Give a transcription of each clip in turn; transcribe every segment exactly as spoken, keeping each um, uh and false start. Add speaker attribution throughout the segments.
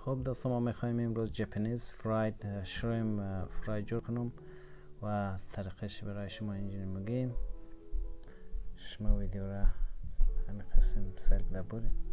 Speaker 1: خب دوستان، ما میخوایم امروز جپنیز فراید شریم فراید جور کنم و طریقش برای شما اینجوری میگیم. شما ویدیو را همین قسم سرک برید.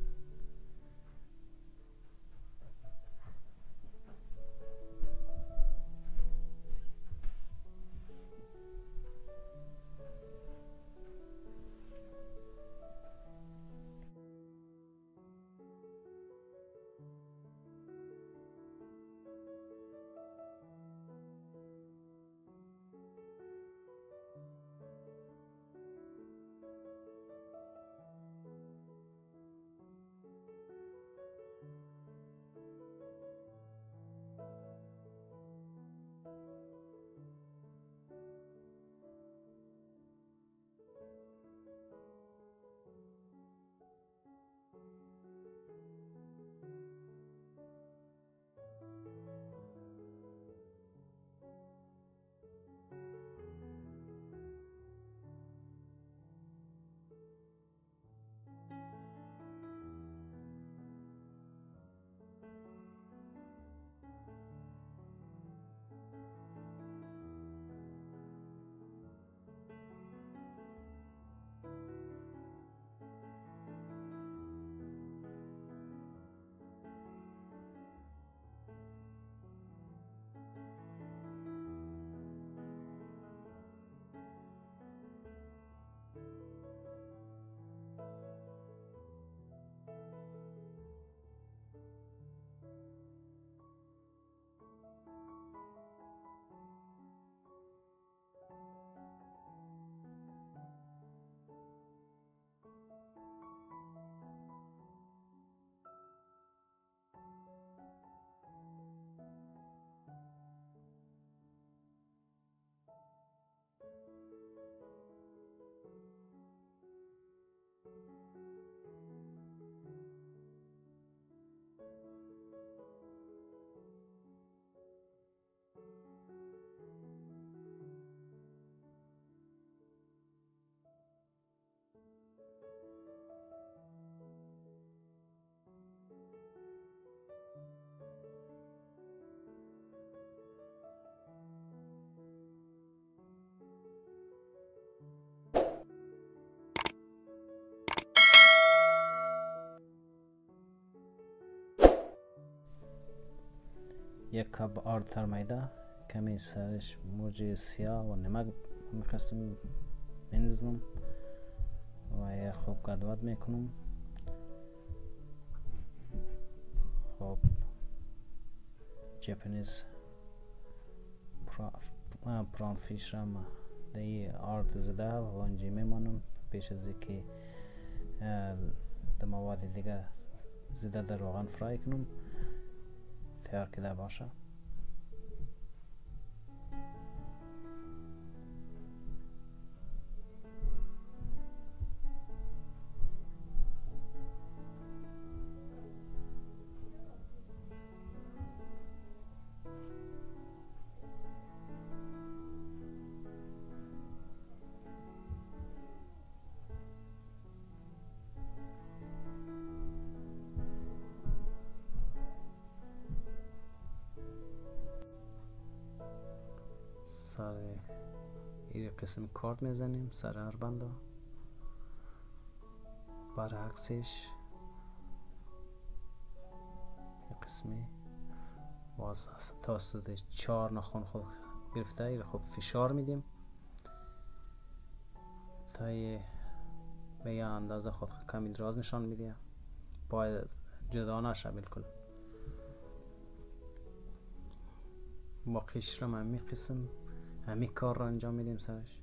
Speaker 1: یک کب آرد ترمیده، کمی سرش موج سیاه و نمک میخواستم بندازم و یک خوب گدواد میکنم. خب جپنیز پران فیش را دی آرد زده و اونجا میمانم پیش از اینکه در مواد دیگه زده در روغن فرای کنم تیار کرده باشه. سر این قسم کارد میزنیم، سر هر بنده برعکسش این قسمی باز تا سودش چهار ناخن خود گرفته. این خب فشار میدیم تا به یه اندازه خود کمی دراز نشان میده، باید جدا نشه بالکل. با قشرم همی قسم همی کار را انجام میدیم سرش.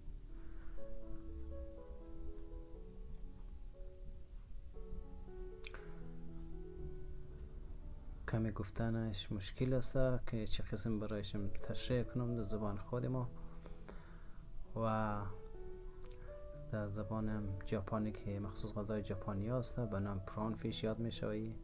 Speaker 1: کمی گفتنش مشکل است که چه قسم برایشم تشریح کنم در زبان خود ما و در زبان ژاپنی که مخصوص غذای ژاپنی است به نام پران فیش یاد می شوی.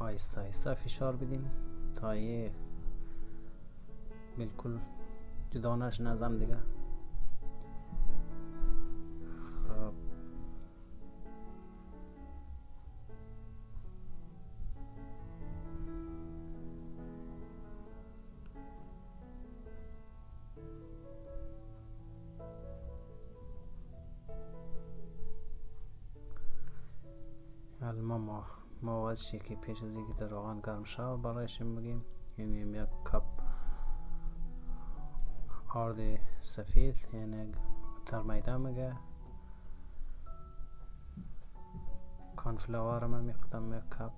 Speaker 1: آهسته آهسته فشار بدیم تا یه بالکل جدا نشه نظم دیگه. خب الان ما مواد که پیش از اینکه در روغن گرم شود برایش میگیم، یعنی یک کپ آرد سفید یعنی تر میده میگه، کانفلاور هم میقدم یک کپ،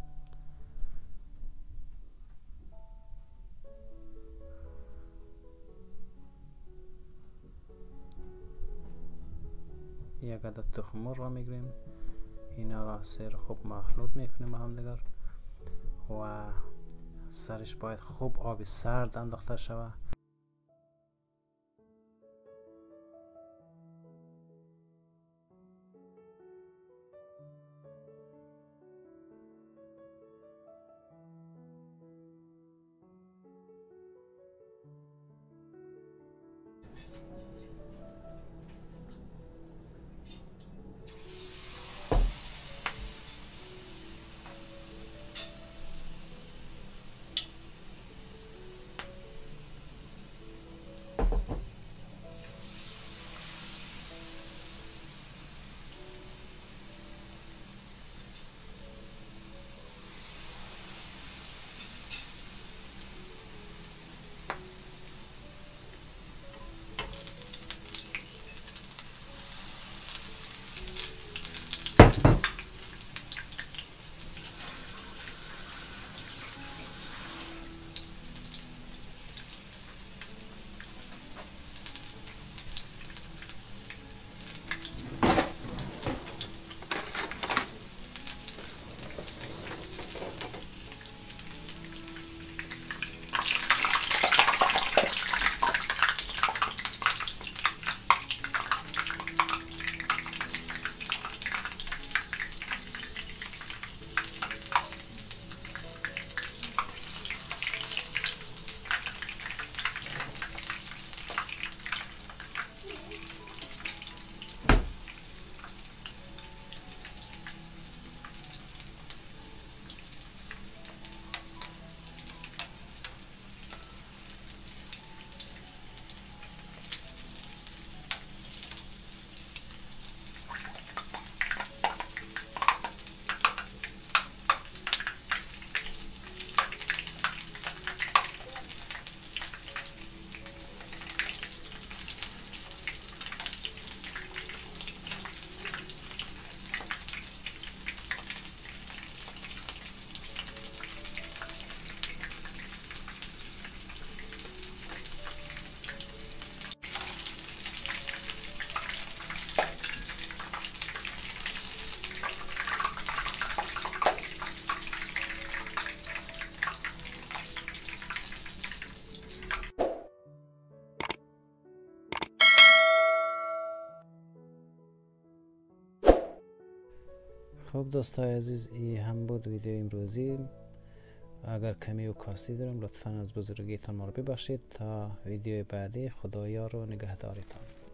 Speaker 1: یک عدد تخم مرغ را میگیریم، اینا را سر خوب مخلوط میکنیم با هم دیگر و سرش باید خوب آب سرد انداخته شود. خب دوستای عزیز، این هم بود ویدیو امروزی. اگر کمی و کاستی دارم لطفا از بزرگیتان ما رو ببخشید. تا ویدیو بعدی، خدایا رو نگهدارتان.